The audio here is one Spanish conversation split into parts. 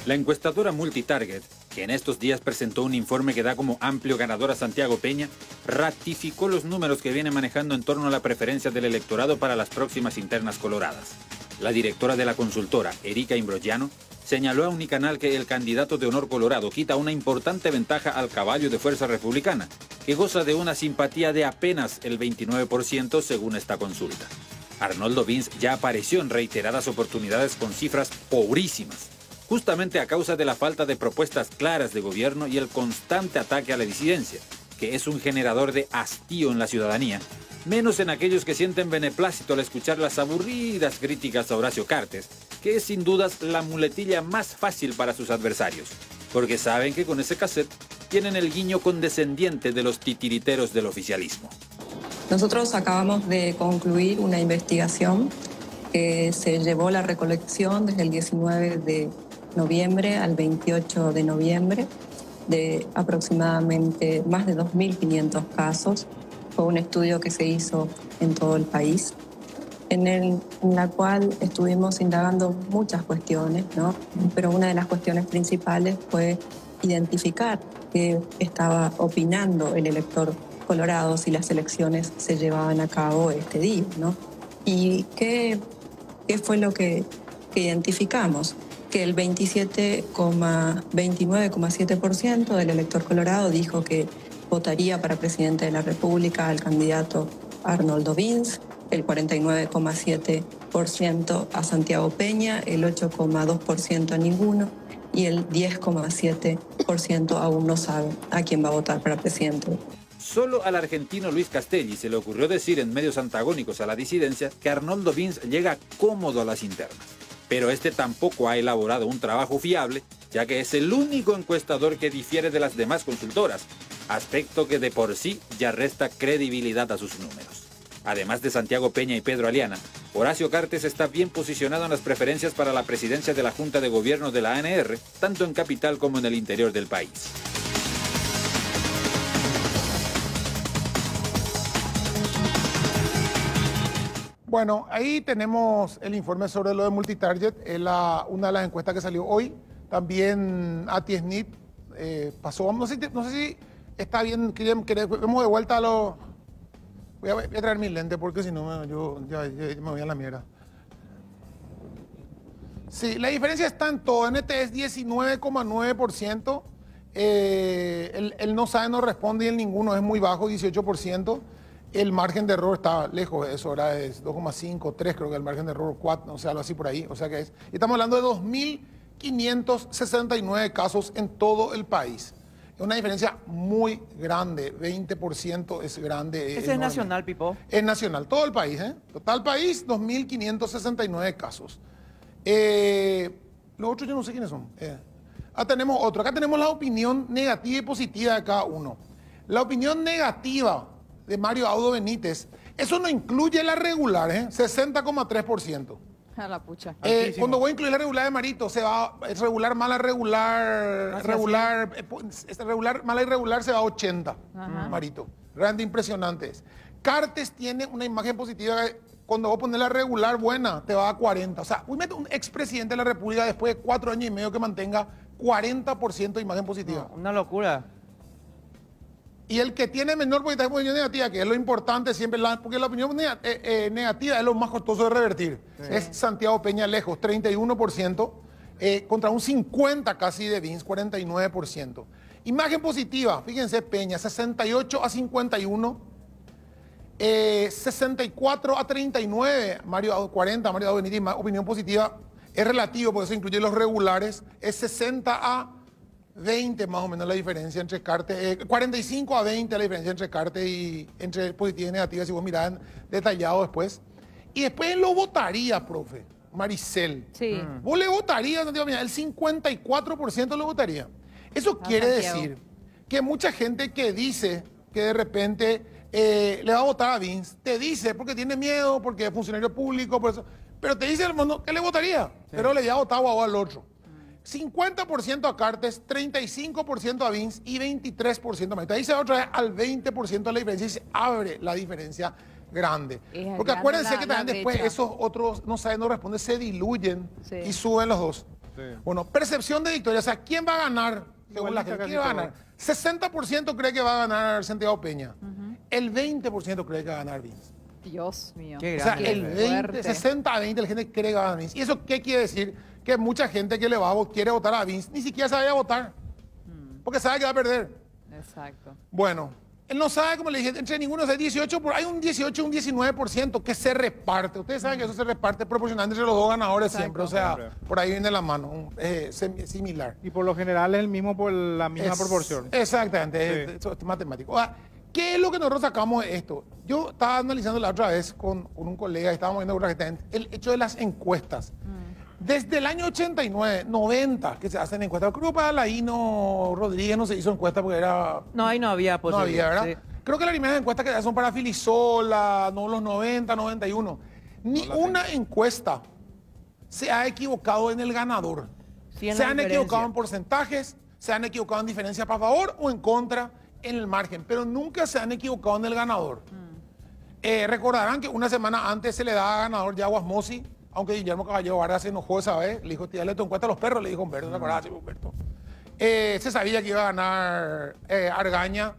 La encuestadora Multitarget, que en estos días presentó un informe que da como amplio ganador a Santiago Peña, ratificó los números que viene manejando en torno a la preferencia del electorado para las próximas internas coloradas. La directora de la consultora, Erika Imbrogliano, señaló a Unicanal que el candidato de Honor Colorado quita una importante ventaja al caballo de Fuerza Republicana, que goza de una simpatía de apenas el 29% según esta consulta. Arnoldo Vince ya apareció en reiteradas oportunidades con cifras pobrísimas, justamente a causa de la falta de propuestas claras de gobierno y el constante ataque a la disidencia, que es un generador de hastío en la ciudadanía, menos en aquellos que sienten beneplácito al escuchar las aburridas críticas a Horacio Cartes, que es sin dudas la muletilla más fácil para sus adversarios, porque saben que con ese cassette tienen el guiño condescendiente de los titiriteros del oficialismo. Nosotros acabamos de concluir una investigación que se llevó la recolección desde el 19 de noviembre al 28 de noviembre de aproximadamente más de 2.500 casos. Fue un estudio que se hizo en todo el país, en la cual estuvimos indagando muchas cuestiones, ¿no? Pero una de las cuestiones principales fue identificar qué estaba opinando el elector colorado si las elecciones se llevaban a cabo este día, ¿no? ¿Y qué fue lo que identificamos? Que el 29,7% del elector colorado dijo que votaría para presidente de la República al candidato Arnoldo Vince, el 49,7% a Santiago Peña, el 8,2% a ninguno y el 10,7% aún no sabe a quién va a votar para presidente. Solo al argentino Luis Castelli se le ocurrió decir en medios antagónicos a la disidencia que Arnoldo Vince llega cómodo a las internas. Pero este tampoco ha elaborado un trabajo fiable, ya que es el único encuestador que difiere de las demás consultoras, aspecto que de por sí ya resta credibilidad a sus números. Además de Santiago Peña y Pedro Aliana, Horacio Cartes está bien posicionado en las preferencias para la presidencia de la Junta de Gobierno de la ANR, tanto en capital como en el interior del país. Bueno, ahí tenemos el informe sobre lo de Multitarget, es una de las encuestas que salió hoy. También ATSNIP pasó, no sé si está bien, vemos de vuelta a los... Voy a traer mi lente porque si no yo me voy a la mierda. Sí, la diferencia está en todo, en este es 19,9%, el no sabe, no responde y el ninguno es muy bajo, 18%. El margen de error está lejos de eso, ahora es 2,5, 3 creo que el margen de error, 4, o sea, algo así por ahí. O sea que es. Estamos hablando de 2.569 casos en todo el país. Es una diferencia muy grande, 20% es grande. Ese es nacional, Pipo. Es nacional, todo el país, ¿eh? Total país, 2.569 casos. Los otros yo no sé quiénes son. Tenemos otro. Acá tenemos la opinión negativa y positiva de cada uno. La opinión negativa de Mario Audo Benítez, eso no incluye la regular, 60,3%. A la pucha. Cuando voy a incluir la regular de Marito, se va regular, mala, regular, regular, mala y regular, se va a 80, Marito. Realmente impresionantes. Cartes tiene una imagen positiva, cuando vos pones la regular buena, te va a 40. O sea, un expresidente de la República después de 4 años y medio que mantenga 40% de imagen positiva. No, una locura. Y el que tiene menor porcentaje de opinión negativa, que es lo importante siempre, porque la opinión negativa es lo más costoso de revertir. Sí. Es Santiago Peña lejos, 31%, contra un 50% casi de Vince, 49%. Imagen positiva, fíjense, Peña, 68 a 51, 64 a 39, Mario 40, Mario Benítez, opinión positiva, es relativo, por eso incluye los regulares, es 60 a 20 más o menos la diferencia entre Cartes, 45 a 20 la diferencia entre Cartes y entre positivas y negativas, si vos mirás detallado después. Y después lo votaría, profe, Maricel. Sí. Vos le votarías, Santiago Peña, el 54% lo votaría. Eso quiere decir que mucha gente que dice que de repente le va a votar a Vince, te dice porque tiene miedo, porque es funcionario público, por eso, pero te dice el mundo que le votaría, sí, pero le había votado al otro. 50% a Cartes, 35% a Vince y 23% a Marito. Ahí se va otra vez al 20% de la diferencia y se abre la diferencia grande. Porque acuérdense que también después esos otros no responden, se diluyen, sí, y suben los dos. Sí. Bueno, percepción de victoria. O sea, ¿quién va a ganar? Según la Igualita gente, casi ¿quién va a todo. ganar? 60% cree que va a ganar Santiago Peña. El 20% cree que va a ganar Vince. Dios mío. Qué O sea, grande. el Qué 20, fuerte. 60 a 20 la gente cree que va a ganar Vince. ¿Y eso qué quiere decir? Que mucha gente que le va a quiere votar a Vince ni siquiera sabe a votar. Porque sabe que va a perder. Exacto. Bueno, él no sabe, como le dije, entre ninguno, o sea, 18, hay un 18, un 19% que se reparte. Ustedes saben que eso se reparte proporcionalmente entre los dos ganadores siempre. O sea, Siempre. por ahí viene la mano, similar. Y por lo general es el mismo por la misma proporción. Exactamente, Sí. eso es matemático. Ahora, ¿qué es lo que nosotros sacamos de esto? Yo estaba analizando la otra vez con un colega, estábamos viendo el hecho de las encuestas. Desde el año 89, 90, que se hacen encuestas. Creo que para Laíno Rodríguez no se hizo encuesta porque era... No, ahí no había No posibilidad. había, ¿verdad? Creo que las primeras encuestas que son para Filisola, no los 90, 91. Ni una encuesta se ha equivocado en el ganador. Sí, en Se la han diferencia. equivocado en porcentajes, se han equivocado en diferencia para favor o en contra en el margen, pero nunca se han equivocado en el ganador. Recordarán que una semana antes se le daba ganador ya a Guasmosi, aunque Guillermo Caballero Vargas se enojó esa vez, le dijo, tírale tu encuesta a los perros, le dijo Humberto, ¿te acordás? Sí, Humberto. Se sabía que iba a ganar Argaña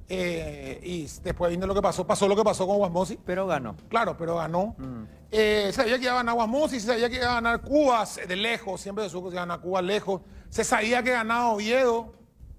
y después vino lo que pasó lo que pasó con Guasmosi. Pero ganó. Claro, pero ganó. Se sabía que iba a ganar Guasmosi, se sabía que iba a ganar Cuba de lejos, siempre se supo que iba a ganar Cuba lejos. Se sabía que ganaba Oviedo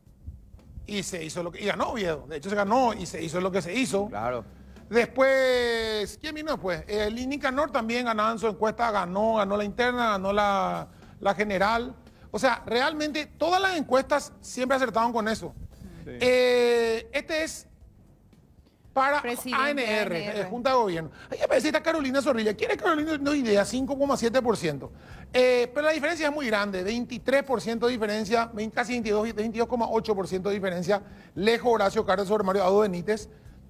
y se hizo lo que... Y ganó Oviedo, de hecho se ganó y se hizo lo que se hizo. Claro. Después, ¿quién vino después? Nicanor también ganaba en su encuesta, ganó la interna, ganó la general. O sea, realmente todas las encuestas siempre acertaban con eso. Sí. Este es para Presidente ANR, ANR. Junta de Gobierno. Ahí aparece esta Carolina Zorrilla. ¿Quién es Carolina? No idea, 5,7%. Pero la diferencia es muy grande, 23% de diferencia, casi 22,8% de diferencia. Lejos Horacio Carlos sobre Mario Ado Benítez.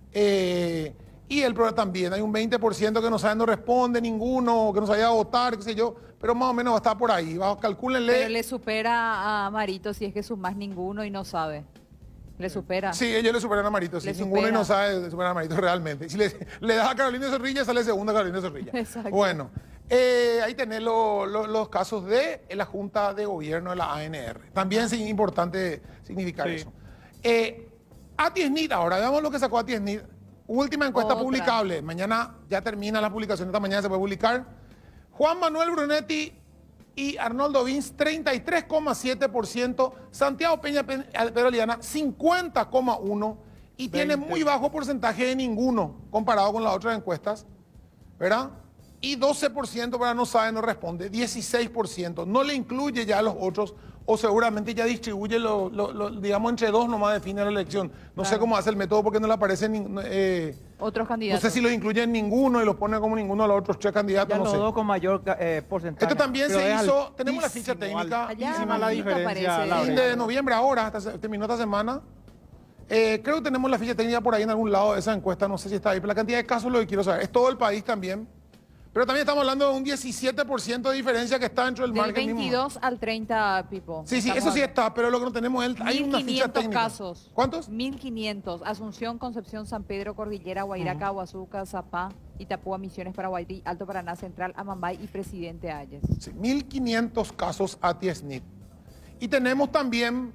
Y el programa también, hay un 20% que no sabe, no responde ninguno, que no sabía votar, qué sé yo, pero más o menos va a estar por ahí. Calcúlenle. Pero le supera a Marito si es que sumás ninguno y no sabe. Le supera. Sí, ellos le superan a Marito. Si Le ninguno y supera. no sabe, le superan a Marito realmente. Si le das a Carolina Zorrilla, sale segunda Carolina Zorrilla. Exacto. Bueno, ahí tenés los casos de la Junta de Gobierno de la ANR. También es importante significar Sí. eso. Atiesnit, ahora veamos lo que sacó Atiesnit. Última encuesta Otra. publicable. Mañana ya termina la publicación, esta mañana se puede publicar. Juan Manuel Brunetti y Arnoldo Vince, 33,7%. Santiago Peña Pedro Liana, 50,1%. Y tiene 20. muy bajo porcentaje de ninguno comparado con las otras encuestas, ¿verdad? Y 12% para no sabe, no responde. 16%. No le incluye ya a los otros o seguramente ya distribuye, digamos, entre dos nomás define la elección. No sé Claro. cómo hace el método porque no le aparece Otros no candidatos. sé si los incluye en ninguno y los pone como ninguno de los otros tres candidatos, Ya no los sé. dos con mayor porcentaje. Esto también Pero se es hizo, tenemos la ficha altísimo, técnica. Allá altísima la abajito diferencia, aparece. Laura. Fin de noviembre ahora, terminó esta semana. Creo que tenemos la ficha técnica por ahí en algún lado de esa encuesta, no sé si está ahí, pero la cantidad de casos lo que quiero saber. Es todo el país también. Pero también estamos hablando de un 17% de diferencia que está dentro del Del margen mismo. 22 al 30, Pipo. Sí, Estamos eso sí hablando. está, pero lo que no tenemos es, hay una ficha 1.500 técnica. casos. ¿Cuántos? 1.500. Asunción, Concepción, San Pedro, Cordillera, Guairaca, Huazuca, Zapá, Itapúa, Misiones, Paraguay, Alto Paraná, Central, Amambay y Presidente Ayes. Sí, 1.500 casos ATI-SNID. Y tenemos también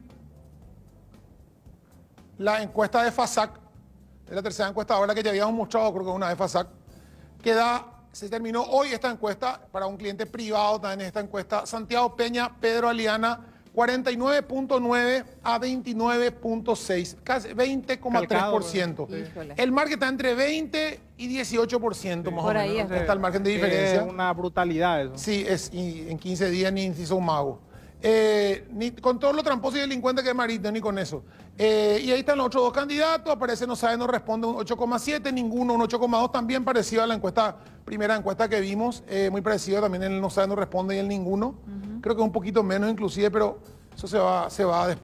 la encuesta de FASAC, de la tercera encuesta ahora que ya habíamos mostrado, creo que una de FASAC, que se terminó hoy esta encuesta para un cliente privado también esta encuesta. Santiago Peña, Pedro Aliana, 49,9 a 29,6, casi 20,3%. Híjole. El margen está entre 20 y 18% más o Por ahí menos. está. Está el margen de diferencia. Es una brutalidad eso. Sí, y en 15 días ni se hizo un mago. Ni con todo lo tramposo y delincuente que es Marito, ni con eso. Y ahí están los otros dos candidatos, aparece no sabe, no responde un 8,7, ninguno un 8,2, también parecido a la primera encuesta que vimos, muy parecido también el no sabe, no responde y el ninguno. Creo que un poquito menos inclusive, pero eso se va después.